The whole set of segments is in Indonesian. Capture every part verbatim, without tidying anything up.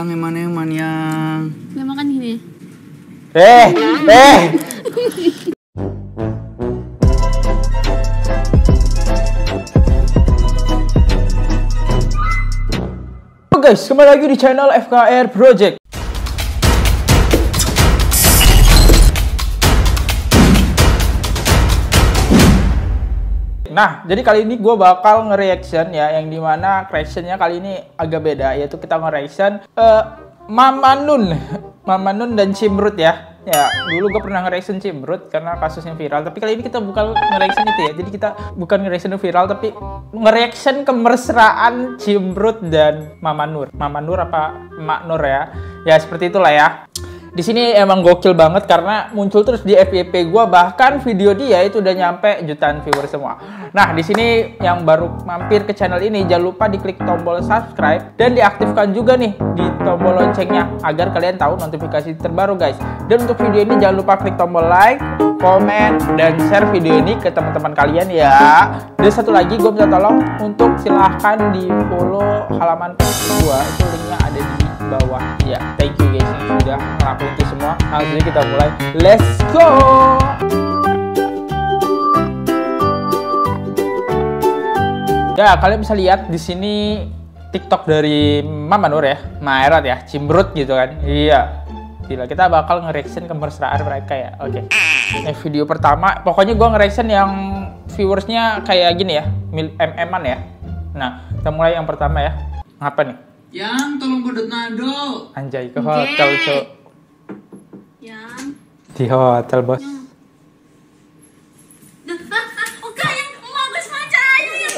yang mana yang mana yang Nggak makan gini. Eh, eh. Halo guys, kembali lagi di channel F K R Project. Nah, jadi kali ini gue bakal nge-reaction ya, yang dimana reactionnya kali ini agak beda, yaitu kita nge-reaction uh, Mama Nun, Mama Nun dan Cimrut ya. Ya, dulu gue pernah nge-reaction Cimrut karena kasusnya viral, tapi kali ini kita bukan nge-reaction itu ya. Jadi kita bukan nge-reaction viral, tapi nge-reaction kemesraan Cimrut dan Mama Nur. Mama Nur apa Mak Nur ya? Ya seperti itulah ya. Di sini emang gokil banget karena muncul terus di F Y P gua, bahkan video dia itu udah nyampe jutaan viewer semua. Nah, di sini yang baru mampir ke channel ini jangan lupa diklik tombol subscribe dan diaktifkan juga nih di tombol loncengnya agar kalian tahu notifikasi terbaru guys. Dan untuk video ini jangan lupa klik tombol like, komen, dan share video ini ke teman-teman kalian ya. Dan satu lagi gue minta tolong untuk silahkan di follow halaman Facebook gua, itu linknya ada di bawah ya. Thank you guys yang sudah ngelakuin itu semua. Nah, jadi kita mulai, let's go. Ya, kalian bisa lihat di sini TikTok dari Mama Nur ya, Maerat ya, Cimrut gitu kan. Iya, gila, kita bakal nge-reaction kemesraan mereka ya. Oke, okay. Ini video pertama, pokoknya gue nge-reaction yang viewersnya kayak gini ya, M M-an ya. Nah, kita mulai yang pertama ya. Apa nih? yang tolong pedot nado. Anjay, ke hotel cok. Yang. Di hotel bos. Yang. Oh kak, yang mau gue semaca aja ya.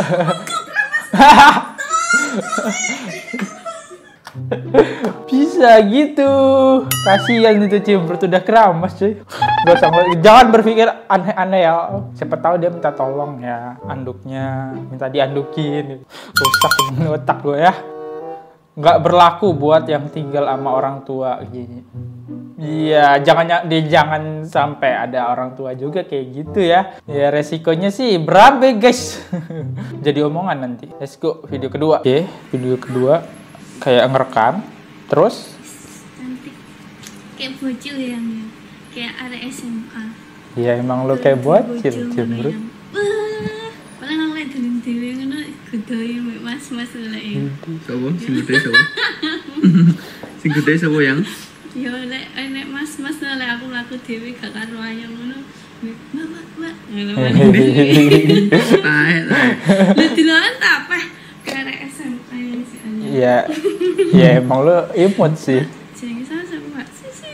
Bisa gitu. Kasihan itu Cimrut udah keramas cuy. Gak usah, jangan berpikir aneh-aneh ya. Siapa tahu dia minta tolong ya, anduknya minta diandukin. Rusak otak gue ya. Nggak berlaku buat yang tinggal sama orang tua gini. Iya, jangan di jangan sampai ada orang tua juga kayak gitu ya. Ya resikonya sih berabe guys. Jadi omongan nanti. Let's go video kedua. Oke, video kedua kayak ngerekam. Terus Cantik. Kayak bocil yang kayak ada S M A. iya emang lu kayak bocil Cimrut. Paling aku liat dewe ngono gedhe mas-mas lek. Sopo sing gede sopo? Sing gede sopo yang? Yo lek enek mas-mas lek aku laku dhewe gak karo ayam ngono. Mbak, mbak, mbak. Tae tae. Lu dilawan ta apa? Karek S M A yang si Anya. Iya. Ya emang lu imut sih. Jenenge sama Mbak Sisi.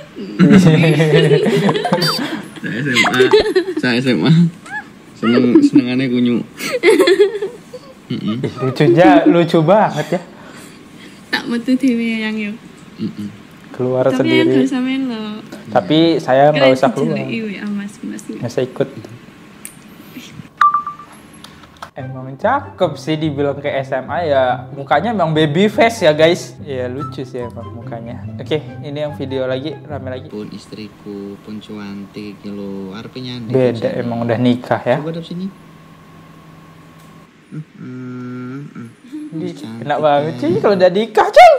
Saya S M A. Saya S M A. Seneng senengane kunyu. Ih, lucunya lucu banget ya. Tak metu dhewe yang yo. Heeh. Keluar Tapi sendiri. yang gak samain lo. Tapi saya nggak usah keluar. Iya, mas-mas. Nggak usah ikut. Emang cakep sih dibilang ke S M A ya. Mukanya emang baby face ya guys. Ya lucu sih emang mukanya. Oke, ini yang video lagi rame lagi. Pun istriku pun cantik lo. Arepe nyandi. Beda emang udah nikah ya. Coba dap sini. Hmm, hmm. Ih, enak banget sih kalau udah nikah cuy.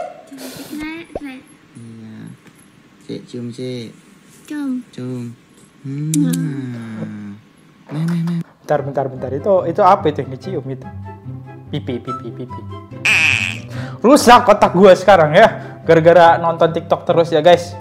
Iya. Cek cium cek. Cium. Cium. Hmm. Nah, nah, nah. Bentar, bentar, bentar. Itu itu apa itu yang dicium itu? Pipi, pipi, pipi. Rusak otak gua sekarang ya. Gara-gara nonton TikTok terus ya guys.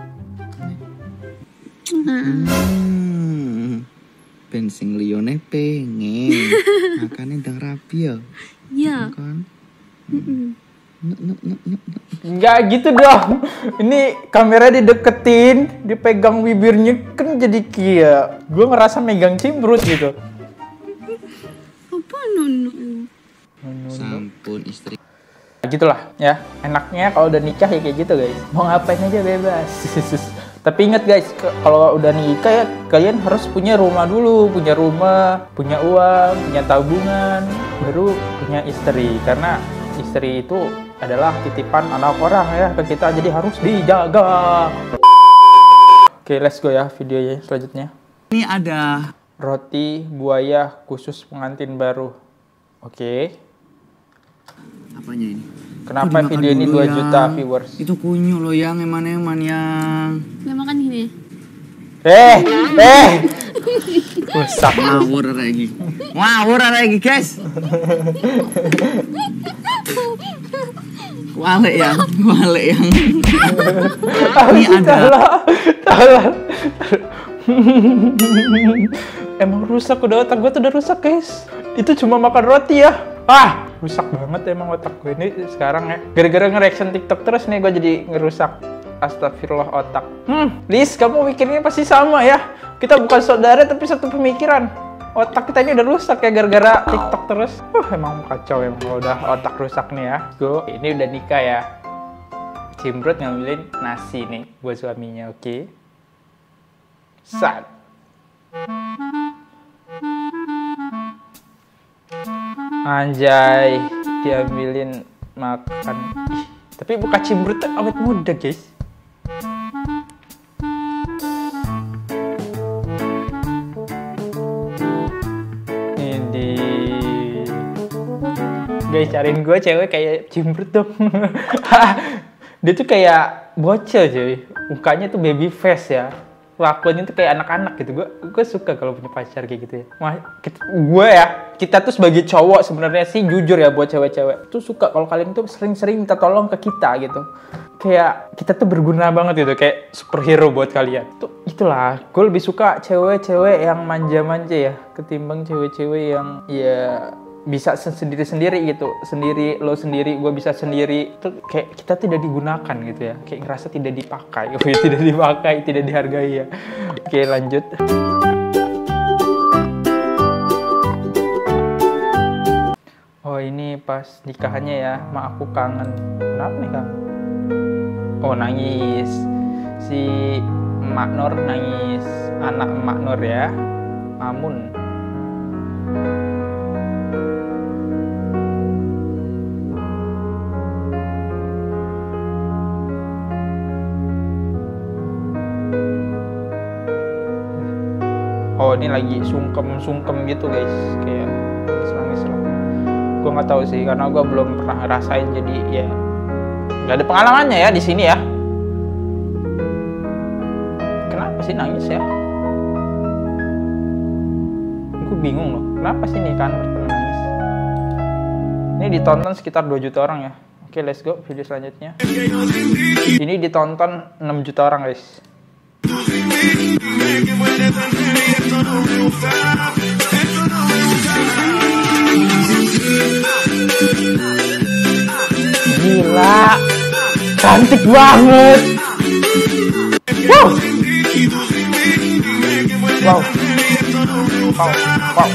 Hmm. Ben sing liyane pengen. Makane ndang rapi ya. Iya. Kan. Heeh. Nek nek nek nek. Enggak gitu dong. Ini kamera dideketin, dipegang bibirnya kan jadi kia. Gue ngerasa megang Cimrut gitu. Apa nunu? Sampun istri. Gitulah ya. Enaknya kalau udah nikah ya kayak gitu guys. Mau ngapain aja bebas. Tapi ingat guys, kalau udah nikah ya kalian harus punya rumah dulu, punya rumah, punya uang, punya tabungan, baru punya istri. Karena istri itu adalah titipan anak orang ya ke kita, jadi harus dijaga. Oke, let's go ya videonya selanjutnya. Ini ada roti buaya khusus pengantin baru. Oke. apanya ini? Kenapa dimakan video ini dulu, dua Yang. juta viewers? Itu kunyuk loh yang, eman-eman yang. Nggak makan gini. Eh, eh. Rusak. Ngawur lagi. Ngawur lagi, guys. Wale yang, wale yang. Ini ada. Salah. Emang rusak udah otak gue tuh udah rusak guys. Itu cuma makan roti ya. Ah, rusak banget emang otak gue ini sekarang ya. Gara-gara nge-reaction TikTok terus nih gue jadi ngerusak. Astagfirullah otak. Hmm, Liz, kamu mikirnya pasti sama ya. Kita bukan saudara tapi satu pemikiran. Otak kita ini udah rusak ya gara-gara TikTok terus. Uh, emang kacau emang kalau udah otak rusak nih ya. Gue ini udah nikah ya. Cimbrut ngambilin nasi nih buat suaminya, oke? Okay? Sat. Anjay, diambilin makan. Ih, tapi buka cimbrut awet muda guys. Ini guys, cariin gue cewek kayak cimbrut dong. Dia tuh kayak bocil cuy, mukanya tuh baby face ya. Lakuannya tuh kayak anak-anak gitu. Gue gue suka kalau punya pacar kayak gitu ya. Wah, kita, gue ya, kita tuh sebagai cowok sebenarnya sih jujur ya buat cewek-cewek tuh suka kalau kalian tuh sering-sering minta tolong ke kita gitu. Kayak kita tuh berguna banget gitu, kayak superhero buat kalian. Tuh itulah, gue lebih suka cewek-cewek yang manja-manja ya ketimbang cewek-cewek yang ya bisa sendiri-sendiri gitu, sendiri lo sendiri, gue bisa sendiri. Itu kayak kita tidak digunakan gitu ya, kayak ngerasa tidak dipakai, tidak dipakai, tidak dihargai ya. Oke lanjut. Oh ini pas nikahannya ya, mak aku kangen. Kenapa nih kang? Oh nangis, si Mak Nur nangis, anak Mak Nur ya, Mamun. Oh ini lagi sungkem-sungkem gitu guys, kayak nangis-nangis. Gue nggak tahu sih, karena gue belum pernah ngerasain, jadi ya nggak ada pengalamannya ya di sini ya. Kenapa sih nangis ya? Gue bingung loh, kenapa sih nih kan pernah nangis? Ini ditonton sekitar dua juta orang ya. Oke let's go video selanjutnya. Ini ditonton enam juta orang guys. Gila, cantik banget. Wow, wow, wow, wow.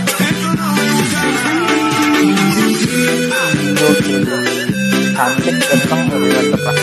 Cantik, ganteng, lebih mantep lah.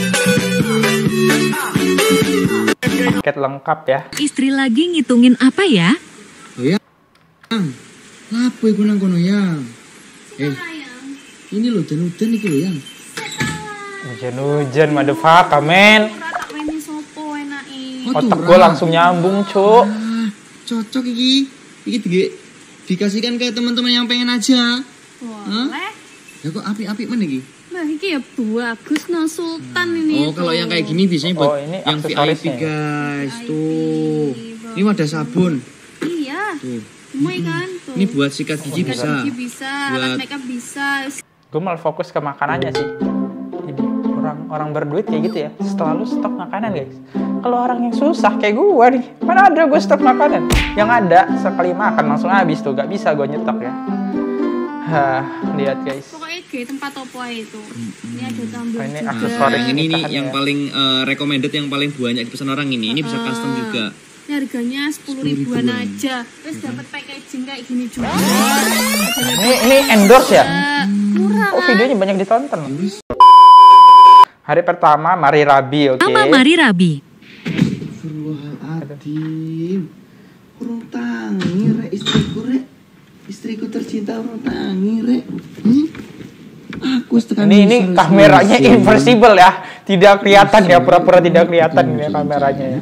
Paket lengkap ya. Istri lagi ngitungin apa ya? Oh ya, yang, apa iku nang kono yang? Eh, ini loh hujan-hujan iki loh yang. Hujan-hujan, motherfucker, men. Ini sopo enake. Otak gue langsung nyambung, cuk. Ah, cocok iki. Iki di, dikasihkan ke teman-teman yang pengen aja. Boleh. Ya kok api-api mana iki? Nah, iki ya bagus no Sultan ini. Oh, kalau yang kayak gini biasanya buat Oh, ini yang V I P aksesorisnya. guys. Tuh. Ini wadah sabun. Iya. Tuh. Semua kan tuh. Ini buat sikat gigi Sikat bisa. gigi bisa, Buat- alat makeup bisa. Gue malah fokus ke makanannya sih. Jadi orang orang berduit kayak gitu ya, selalu stok makanan guys. Kalau orang yang susah kayak gue nih, mana ada gue stok makanan? Yang ada sekali makan langsung habis tuh, gak bisa gue nyetok ya. Hah, lihat guys. Pokoknya di tempat opo aja itu. Ini ada tumbler Oh, ini juga. aksesoris. Yang ini nih nikahan yang ya. paling eh, recommended, yang paling banyak dipesan orang ini. Ini bisa custom juga. Ini harganya sepuluh ribuan aja. Terus dapat packaging kayak gini juga. Ini ini endorse ya? Murah. Oh videonya banyak ditonton. Hari pertama Mari Rabi, oke. Apa Mari Rabi? Astagfirullahaladzim. Urung tangi rek istriku rek. Istriku tercinta urung tangi rek. Hmm? Aku setekan Ini ini kameranya inversible ya, tidak kelihatan ya, pura-pura tidak kelihatan ini kameranya ya.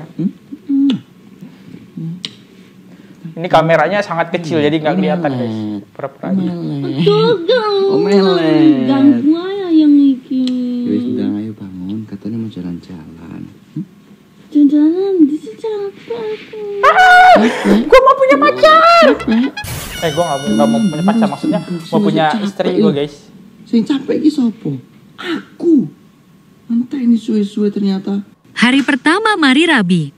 Ini kameranya sangat kecil jadi nggak kelihatan guys, pura-pura aja. Oh melet. Ganggu aja yang iki. jalan-jalan. Jalan-jalan di sini capek aku. Gue mau punya pacar. Eh, gue nggak nggak mau punya pacar, maksudnya mau punya istri gue, guys. Sing capek iki sopo? Aku. Entah ini suwe-suwe ternyata. Hari pertama Mari Rabi.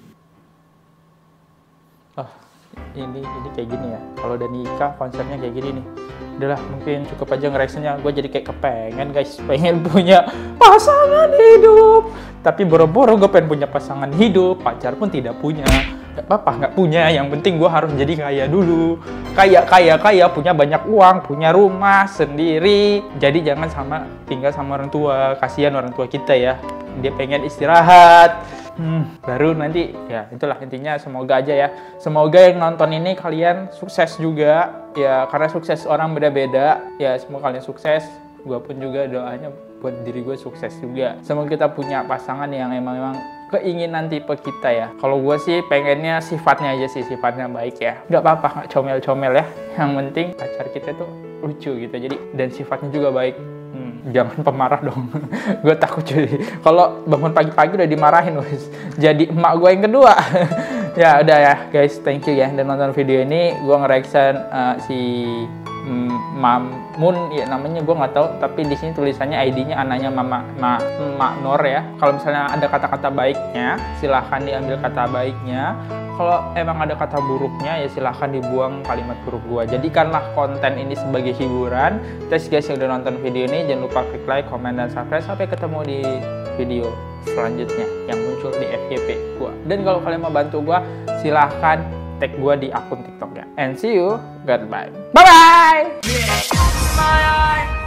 Oh, ini ini kayak gini ya. Kalau udah nikah konsepnya kayak gini nih. Udahlah, mungkin cukup aja ngereactionnya. Gue jadi kayak kepengen, guys, pengen punya pasangan hidup. Tapi boro-boro gue pengen punya pasangan hidup, pacar pun tidak punya. Gak apa-apa, nggak punya. Yang penting gue harus jadi kaya dulu. Kaya, kaya, kaya, punya banyak uang, punya rumah sendiri. Jadi jangan sama tinggal sama orang tua. Kasihan orang tua kita ya. Dia pengen istirahat. Hmm, baru nanti ya itulah intinya, semoga aja ya, semoga yang nonton ini kalian sukses juga ya, karena sukses orang beda-beda ya, semoga kalian sukses, gue pun juga doanya buat diri gue sukses juga, semoga kita punya pasangan yang emang emang keinginan tipe kita ya. Kalau gue sih pengennya sifatnya aja sih, sifatnya baik ya, nggak apa-apa nggak comel-comel ya, yang penting pacar kita tuh lucu gitu, jadi dan sifatnya juga baik. Hmm, jangan pemarah dong. Gue takut jadi kalau bangun pagi-pagi udah dimarahin guys. Jadi emak gue yang kedua. Ya udah ya guys, thank you ya udah nonton video ini. Gue nge-reaction uh, si mm, Mamun ya namanya, gue nggak tahu, tapi di sini tulisannya I D-nya anaknya Mama Ma, Mak Nur ya. Kalau misalnya ada kata-kata baiknya, silahkan diambil kata baiknya. Kalau emang ada kata buruknya ya silahkan dibuang kalimat buruk gua. Jadikanlah konten ini sebagai hiburan. Terus guys yang udah nonton video ini jangan lupa klik like, komen, dan subscribe. Sampai ketemu di video selanjutnya yang muncul di F Y P gua. Dan kalau kalian mau bantu gua silahkan tag gua di akun TikToknya. And see you, goodbye. Bye bye.